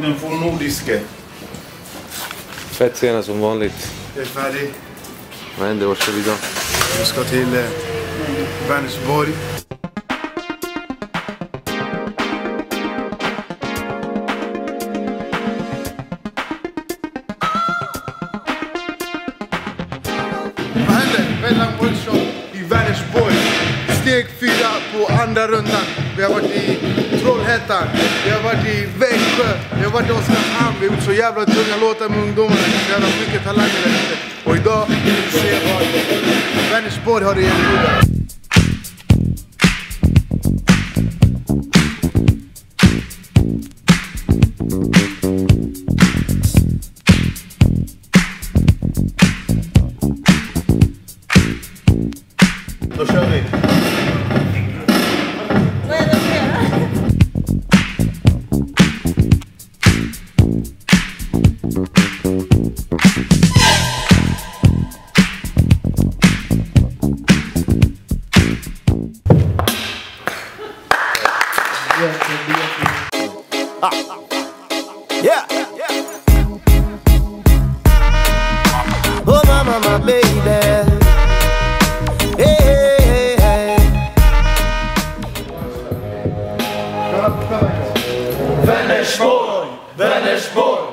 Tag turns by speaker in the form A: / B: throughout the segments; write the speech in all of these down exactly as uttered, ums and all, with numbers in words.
A: den får nordiske.
B: Fett scena som vanligt.
A: Jag är färdig.
B: Vad händer? Var ska vi då?
A: Vi ska till eh, Vänersborg. Vad händer? Mellan workshop i Vänersborg. Steg fyra på andra rundan. Vi har varit i Trollhättan. Vi har varit i Växjö. Vi har varit i Oskarshamn. Vi har gjort så jävla tunga låtar med ungdomarna. Det är så jävla mycket talanger där ute. Och idag vill vi se vad Vänersborg har att erbjuda. Då kör vi.
C: Vad är det att göra?
D: Yeah. Oh mama, my baby. Hey, hey, hey.
E: Vänersborg, Vänersborg.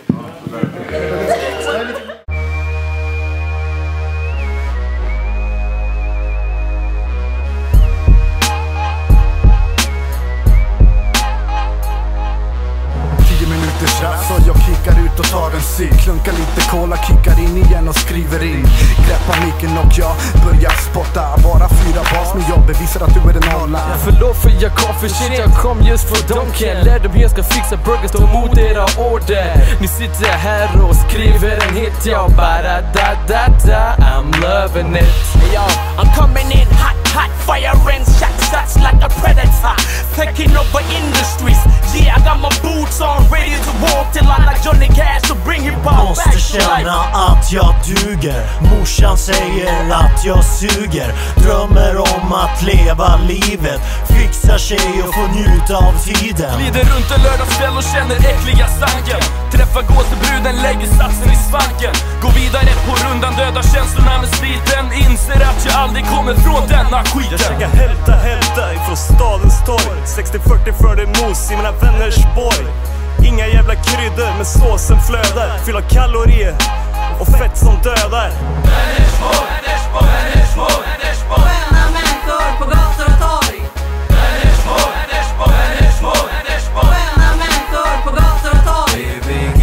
F: Så jag kickar ut och tar en cigg, klunkar lite cola, kickar in igen och skriver in. Greppar micken och jag börjar spotta. Bara fyra bas med jobb bevisar att du är en nolla.
G: Förlåt för jag kom för shit, jag kom just för Donken. Lärde mig jag ska fixa burgers, stå mot era order. Ni sitter här och skriver en hit, jag bara da da da, I'm loving it.
H: Yo, I'm coming in hot, hot, firing shots, shots like a predator. Taking over industries, yeah I got my boots on, ready to walk till I like Johnny Cash to bring hip hop back.
D: Måste känna att jag duger. Morsan säger att jag suger. Drömmer om att leva livet. Fixa tjej och få njuta av tiden.
G: Glider runt en lördagskväll och känner äckliga stanken. Träffar gåsebruden, lägger satsen i svanken. Går vidare på rundan, döda känslorna med sliten. Inser att jag aldrig kommer från denna skiten.
E: Jag käkar hälta, hälta ifrån stadens torg. sextio fyrtio för det mos i mina vänners borg. Inga jävla kryddor, men såsen flödar. Fyll av kalorier och fett som dödar.
H: Vänersborg, Vänersborg, Vänersborg, Vänersborg.
C: Sköna människor på gator och torg.
H: Vänersborg, Vänersborg, Vänersborg, Vänersborg.
C: Sköna människor på gator och torg.
H: V V G,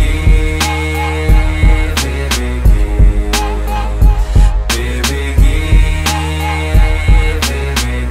H: V V G, V V G, V V G.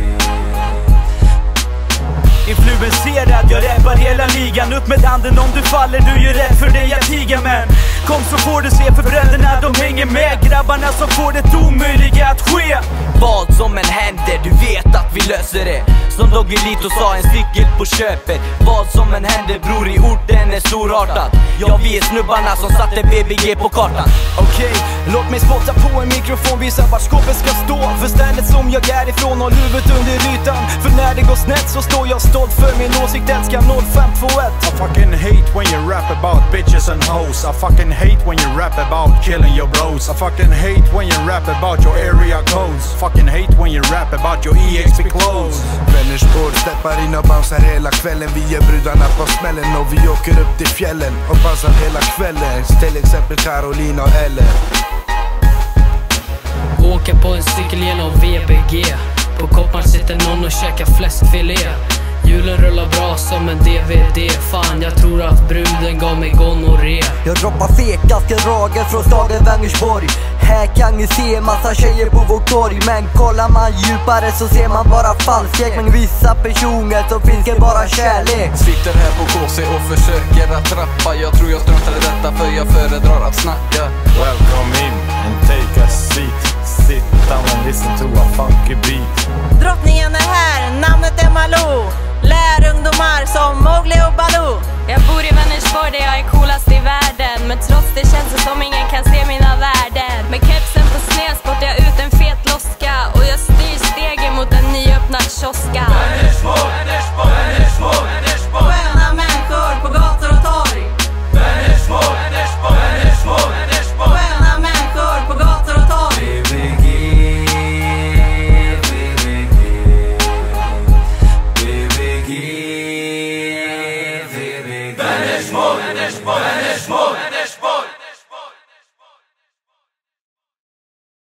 D: Influenserad, jag rappar hela ligan. Upp med handen om du faller, du gör rätt för dig jag tiger men. Kom så får du se för bröderna, de hänger med. Grabbarna som får det omöjliga att ske.
H: Vad som än händer, du vet att vi löser det. Som Doggelito sa, en cykel på köpet. Vad som än händer bror, i orten är storartat. Jag vi är snubbarna som satte B B G på kartan.
G: Okej, okay, låt mig spotta på en mikrofon, visa vart skåpet ska stå. För stället som jag är ifrån, håll huvudet under ytan. För när det går snett så står jag stolt för min åsikt, älskar noll fem två ett.
F: I fucking hate when you rap about bitches and hoes. I fucking hate when you rap about killing your bros. I fucking hate when you rap about your area codes. Fucking hate when you rap about your E X P clothes.
A: Vänersborg steppar in och bouncear hela kvällen. Vi är brudarna på smällen och vi åker upp till fjällen och bouncear hela kvällen. Till exempel Carolina och Eller.
I: Åker på en cykel genom V B G. På koppar sitter någon och käkar fläskfilé. Julen rullar bra som en D V D. Fan, jag tror att bruden gav mig gonorré.
D: Jag droppar fekasken rager från staden Vänersborg. Här kan ni se massa tjejer på vårt torg. Men kollar man djupare så ser man bara falskhet. Men vissa personer så finns det bara kärlek.
G: Sitter här på K C och försöker att trappa. Jag tror jag struntar i detta för jag föredrar att snacka.
E: Welcome in and take a seat. Sit down and listen to a funky beat.
C: Drottningen är här, namnet är Malou. Lär ungdomar som Mowgli och Baloo.
J: Jag bor i Vänersborg där jag är coolast i världen. Men trots det känns det som ingen kan se mina värden. Med kepsen på sned spottar jag ut en fet loska. Och jag styr stegen mot en nyöppnad kioska.
H: Vänersborg, Vänersborg, Vänersborg, Vänersborg.
C: Sköna människor på gator och torg.
K: Vänersborg, Vänersborg, Vänersborg.